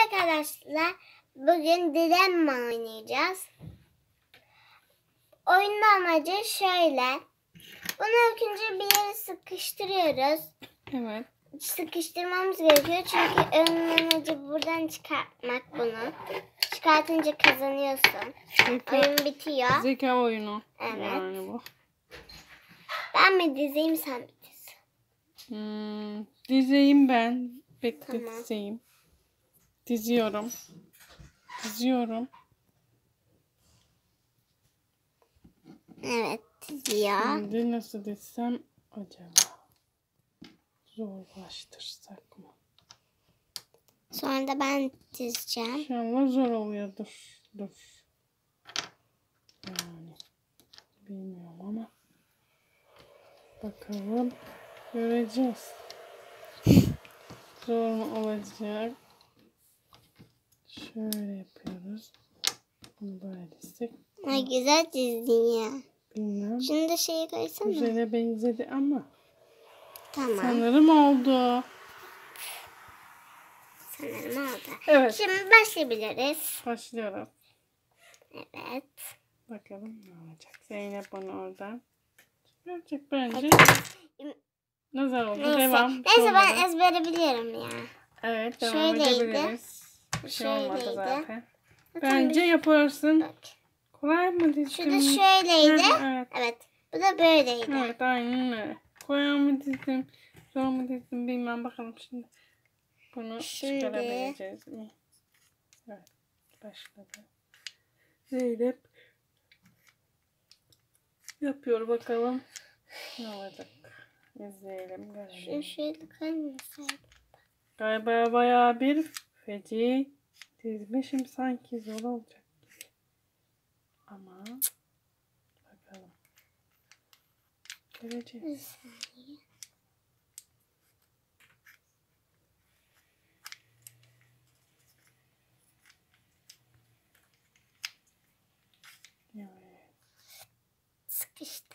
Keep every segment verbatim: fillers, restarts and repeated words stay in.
Arkadaşlar bugün dilenme oynayacağız. Oyunun amacı şöyle. Bunu ilk önce bir yere sıkıştırıyoruz. Evet. Sıkıştırmamız gerekiyor çünkü oyunun amacı buradan çıkartmak bunu. Çıkartınca kazanıyorsun. Zeka, Oyun bitiyor. Zeka oyunu. Evet. Yani bu. Ben mi dizeyim sen mi diz? Hmm, dizeyim ben. Bekle Tamam. dizeyim. Diziyorum. Diziyorum. Evet diziyor. Şimdi nasıl dizsem acaba? Zorlaştırsak mı? Sonra da ben dizeceğim. İnşallah zor oluyordur. Dur. Yani bilmiyorum ama bakalım göreceğiz. Zor mu olacak? Şöyle yapıyoruz. Bunu böyle dizsek. Ay güzel dizdin ya. Bilmem. Şunu da şeye koysana. Güzele benzedi ama Tamam. sanırım oldu. Sanırım oldu. Evet. Şimdi başlayabiliriz. Başlıyoruz. Evet. Bakalım ne olacak. Zeynep onu oradan görecek bence. Nazar oldu. Neyse. Devam. Neyse ben Sonra. ezbere biliyorum ya. Evet devam Şöyleydi. edebiliriz. Bir şey olmadı Şöyleydi. zaten. Zaten Bence bir- yaparsın. Bak. Kolay mı dizdim? Şu da şöyleydi. Evet. Evet. Bu da böyleydi. Evet aynen öyle. Kolay mı dizdim? Zor mu dizdim bilmem bakalım şimdi. Bunu Şimdi- çıkarabileceğiz mi? Evet. Başladı. Zeynep yapıyor bakalım. Ne olacak? İzleyelim. Şu Görelim. şöyle koymasaydım. Galiba bayağı bir feci dizmişim. Sanki zor olacak gibi. Ama bakalım. Göreceğiz. Bir saniye. Evet. Sıkıştı.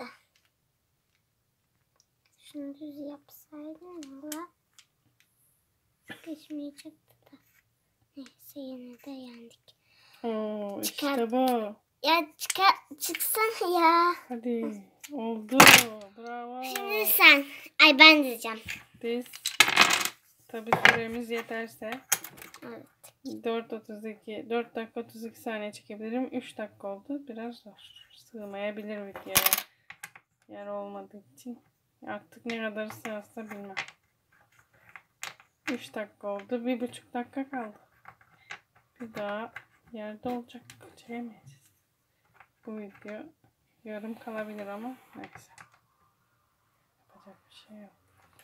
Şunu düz yapsaydım valla sıkışmayacaktı da. Neyse yine de yendik. Oo, Çıkar. işte bu. Ya çıkar, çıksana ya. Hadi. Oldu. Bravo. Şimdi sen. Ay ben diyeceğim. Biz tabii süremiz yeterse Evet. dört otuz iki dört dakika otuz iki saniye çekebilirim. üç dakika oldu. Biraz zor. Sığmayabilir videoya. Yer olmadığı için. Artık ne kadar sığarsa bilmem. üç dakika oldu. bir buçuk dakika kaldı. Bir daha yerde olacak. Çekemeyeceğiz. Bu video yarım kalabilir ama neyse. Yapacak bir şey yok.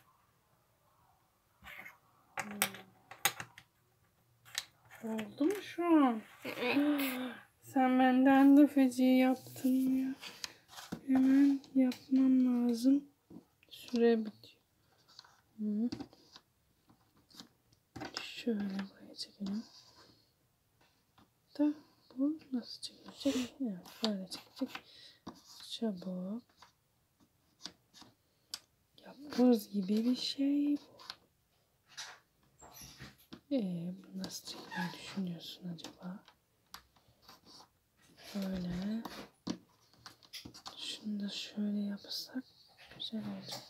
Hmm. Oldu mu şu an? Evet. Sen benden de feci yaptın ya. Hemen yapmam lazım. Süre bitiyor. Hı. Şöyle buraya çekelim. Da bu nasıl çekilecek? Evet, böyle çekecek. Çabuk. Yapboz gibi bir şey bu. Ee, bunu nasıl çekmeyi düşünüyorsun acaba? Böyle. Şunu da şöyle yapsak güzel olacak.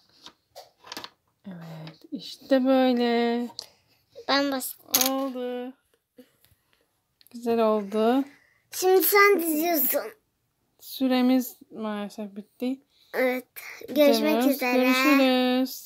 Evet, işte böyle. Ben başlayayım. Oldu. Güzel oldu. Şimdi sen diziyorsun. Süremiz maalesef bitti. Evet. Görüşmek Gidiyoruz. üzere. Görüşürüz.